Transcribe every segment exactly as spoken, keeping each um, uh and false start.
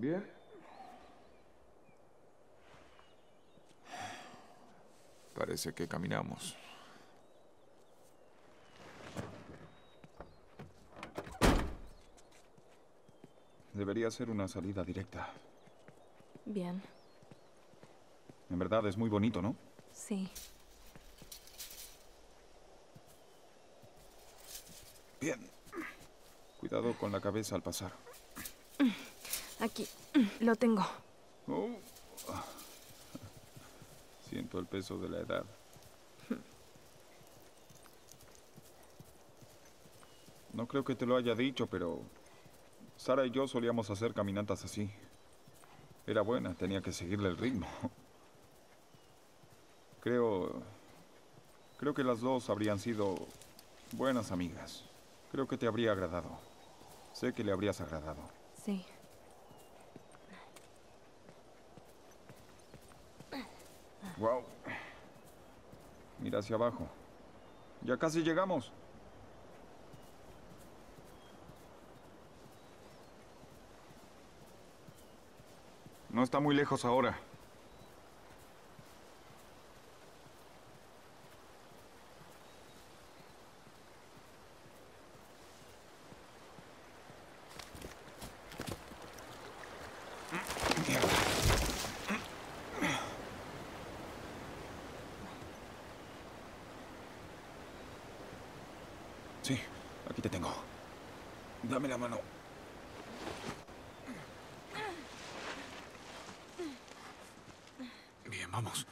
Bien. Parece que caminamos. Debería ser una salida directa. Bien. En verdad es muy bonito, ¿no? Sí. Bien. Cuidado con la cabeza al pasar. Aquí. Lo tengo. Oh. Siento el peso de la edad. No creo que te lo haya dicho, pero Sara y yo solíamos hacer caminatas así. Era buena, tenía que seguirle el ritmo. Creo... Creo que las dos habrían sido buenas amigas. Creo que te habría agradado. Sé que le habrías agradado. Sí. Wow. Mira hacia abajo. Ya casi llegamos. No está muy lejos ahora. Mierda. Sí, aquí te tengo. Dame la mano. Bien, vamos.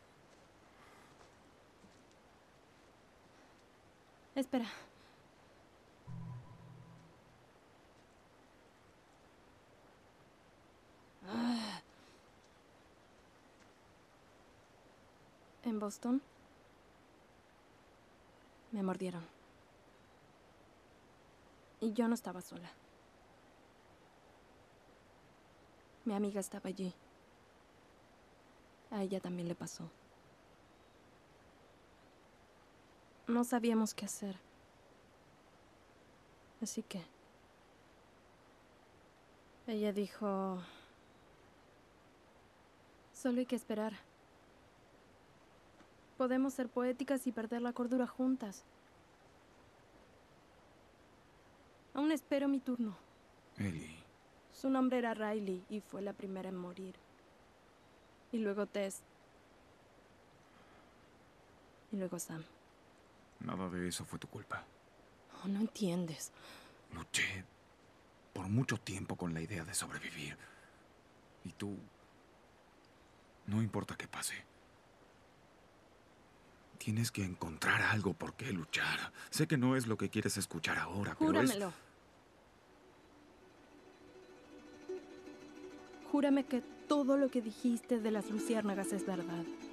Espera. En Boston me mordieron. Y yo no estaba sola. Mi amiga estaba allí. A ella también le pasó. No sabíamos qué hacer. Así que... ella dijo... solo hay que esperar. Podemos ser poéticas y perder la cordura juntas. Aún espero mi turno. Ellie. Su nombre era Riley y fue la primera en morir. Y luego Tess. Y luego Sam. Nada de eso fue tu culpa. Oh, no entiendes. Luché por mucho tiempo con la idea de sobrevivir. Y tú... no importa qué pase. Tienes que encontrar algo por qué luchar. Sé que no es lo que quieres escuchar ahora, pero es... Júramelo. Júrame que todo lo que dijiste de las luciérnagas es verdad.